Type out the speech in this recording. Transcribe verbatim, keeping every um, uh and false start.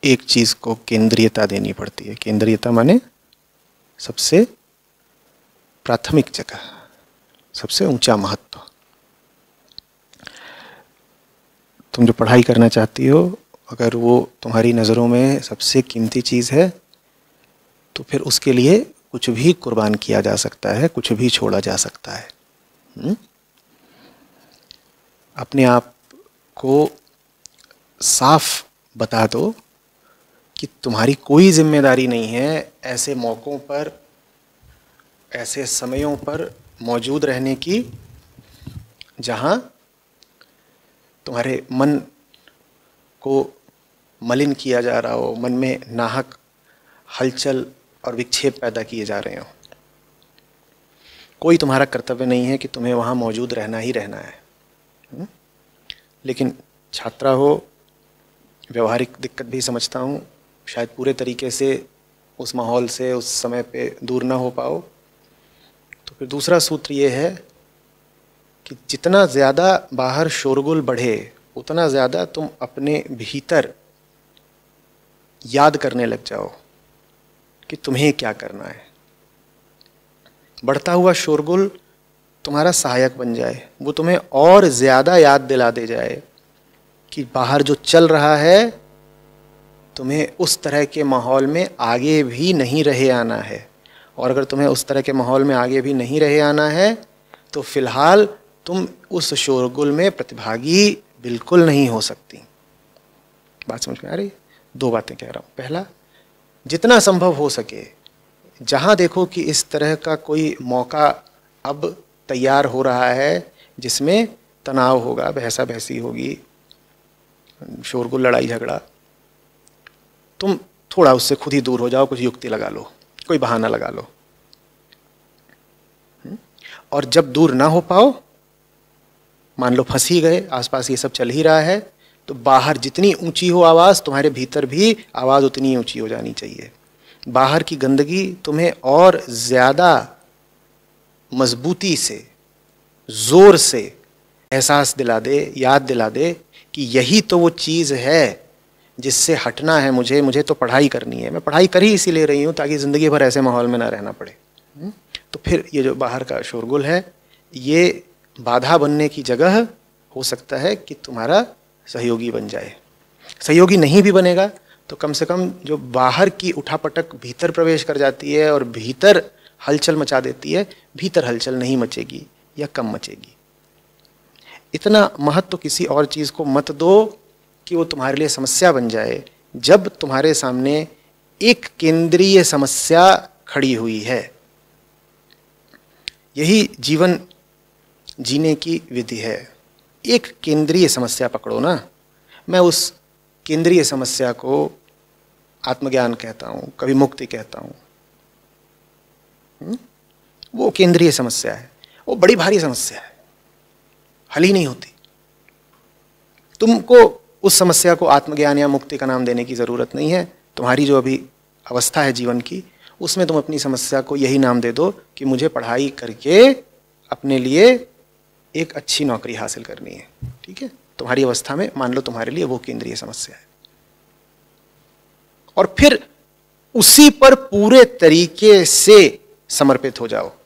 एक चीज को केंद्रीयता देनी पड़ती है। केंद्रीयता माने सबसे प्राथमिक जगह, सबसे ऊंचा महत्व। तुम जो पढ़ाई करना चाहती हो, अगर वो तुम्हारी नज़रों में सबसे कीमती चीज़ है तो फिर उसके लिए कुछ भी कुर्बान किया जा सकता है, कुछ भी छोड़ा जा सकता है। हुँ? अपने आप को साफ बता दो कि तुम्हारी कोई जिम्मेदारी नहीं है ऐसे मौक़ों पर, ऐसे समयों पर मौजूद रहने की जहाँ तुम्हारे मन को मलिन किया जा रहा हो, मन में नाहक हलचल और विक्षेप पैदा किए जा रहे हो। कोई तुम्हारा कर्तव्य नहीं है कि तुम्हें वहाँ मौजूद रहना ही रहना है। हुँ? लेकिन छात्रा हो, व्यवहारिक दिक्कत भी समझता हूँ, शायद पूरे तरीके से उस माहौल से उस समय पे दूर ना हो पाओ। तो फिर दूसरा सूत्र ये है कि जितना ज़्यादा बाहर शोरगुल बढ़े उतना ज़्यादा तुम अपने भीतर याद करने लग जाओ कि तुम्हें क्या करना है। बढ़ता हुआ शोरगुल तुम्हारा सहायक बन जाए, वो तुम्हें और ज़्यादा याद दिला दे जाए कि बाहर जो चल रहा है तुम्हें उस तरह के माहौल में आगे भी नहीं रहे आना है। और अगर तुम्हें उस तरह के माहौल में आगे भी नहीं रहे आना है तो फिलहाल तुम उस शोरगुल में प्रतिभागी बिल्कुल नहीं हो सकती। बात समझ में आ रही है? दो बातें कह रहा हूँ। पहला, जितना संभव हो सके जहाँ देखो कि इस तरह का कोई मौका अब तैयार हो रहा है जिसमें तनाव होगा, बहसा बहसी होगी, शोरगुल, लड़ाई झगड़ा, तुम थोड़ा उससे खुद ही दूर हो जाओ, कुछ युक्ति लगा लो, कोई बहाना लगा लो। और जब दूर ना हो पाओ, मान लो फंस ही गए, आसपास ये सब चल ही रहा है, तो बाहर जितनी ऊंची हो आवाज़, तुम्हारे भीतर भी आवाज़ उतनी ऊंची हो जानी चाहिए। बाहर की गंदगी तुम्हें और ज़्यादा मजबूती से, ज़ोर से एहसास दिला दे, याद दिला दे कि यही तो वो चीज़ है जिससे हटना है मुझे। मुझे तो पढ़ाई करनी है, मैं पढ़ाई कर ही इसीलिए रही हूँ ताकि ज़िंदगी भर ऐसे माहौल में ना रहना पड़े। तो फिर ये जो बाहर का शोरगुल है, ये बाधा बनने की जगह हो सकता है कि तुम्हारा सहयोगी बन जाए। सहयोगी नहीं भी बनेगा तो कम से कम जो बाहर की उठापटक भीतर प्रवेश कर जाती है और भीतर हलचल मचा देती है, भीतर हलचल नहीं मचेगी या कम मचेगी। इतना महत्व किसी और चीज़ को मत दो कि वो तुम्हारे लिए समस्या बन जाए जब तुम्हारे सामने एक केंद्रीय समस्या खड़ी हुई है। यही जीवन जीने की विधि है। एक केंद्रीय समस्या पकड़ो ना। मैं उस केंद्रीय समस्या को आत्मज्ञान कहता हूँ, कभी मुक्ति कहता हूँ। वो केंद्रीय समस्या है, वो बड़ी भारी समस्या है, हल ही नहीं होती। तुमको उस समस्या को आत्मज्ञान या मुक्ति का नाम देने की ज़रूरत नहीं है। तुम्हारी जो अभी अवस्था है जीवन की, उसमें तुम अपनी समस्या को यही नाम दे दो कि मुझे पढ़ाई करके अपने लिए एक अच्छी नौकरी हासिल करनी है। ठीक है? तुम्हारी अवस्था में मान लो तुम्हारे लिए वो केंद्रीय समस्या है, और फिर उसी पर पूरे तरीके से समर्पित हो जाओ।